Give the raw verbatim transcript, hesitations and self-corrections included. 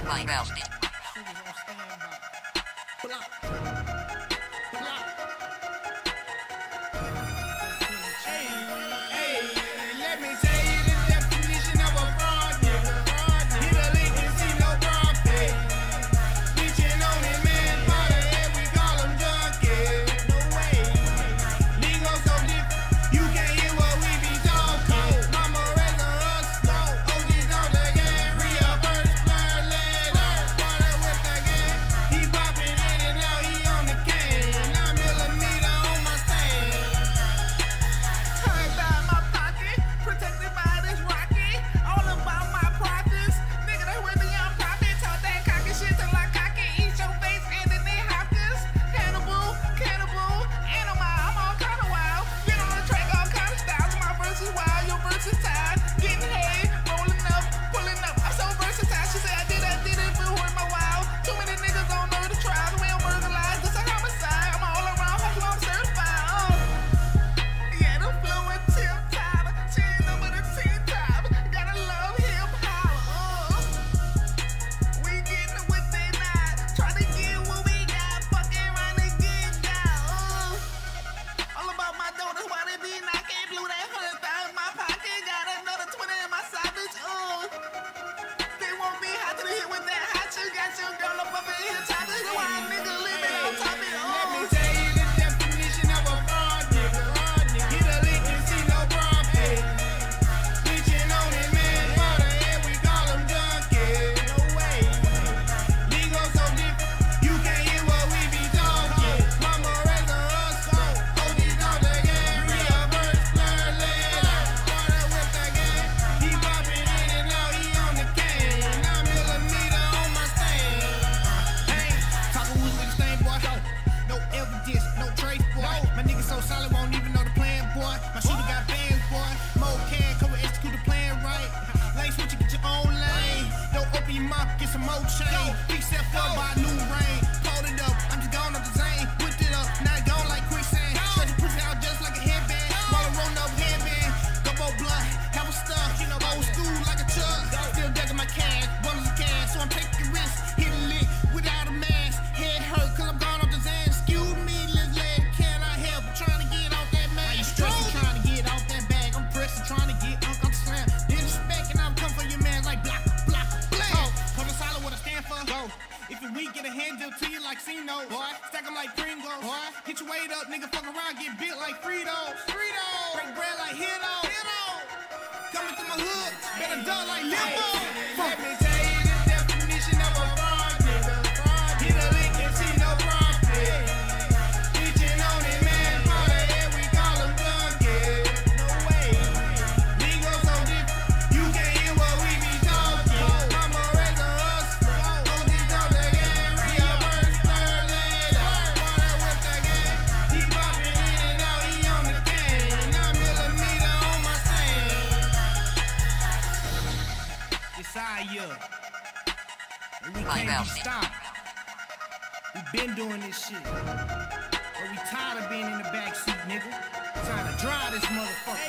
Find out. Get some more chain. Big step up by new rain. Pulled it up. I'm just gone up the zane. Whipped it up. Now it gone like quicksand. Stretch your pussy out just like a headband. While I roll up headband. Gumbo blunt. Have a stuff. You know, old school like a truck. Still ducking my cash. Bundles of cash. So I'm taking risks. Hit a lick without a mask. Head hurt cause I'm gone off the zane. Excuse me, little lady. Can I help? I'm trying to get off that man. I ain't stressing trying to get off that bag. I'm pressing trying to get Uncle Slam. Disrespect and I'm coming for your man like block. Go. If you're weak, get a hand deal to you like Cino. Boy, stack them like Pringles. Boy, hit your weight up, nigga. Fuck around, get bit like Fritos. Fritos. Break bread like Hito. Hito. Coming through my hood, better duck like Limo. Let me tell you the definition of a fraud, nigga. Hit a lick and see no profit. Bitchin' on it, man. Part of it, we call them junkies. No way. We go so deep, you can't hear what we be talking. Mama raised a hustler. And we can't be stopped. We been doing this shit. But we tired of being in the backseat, nigga. Trying to drive this motherfucker.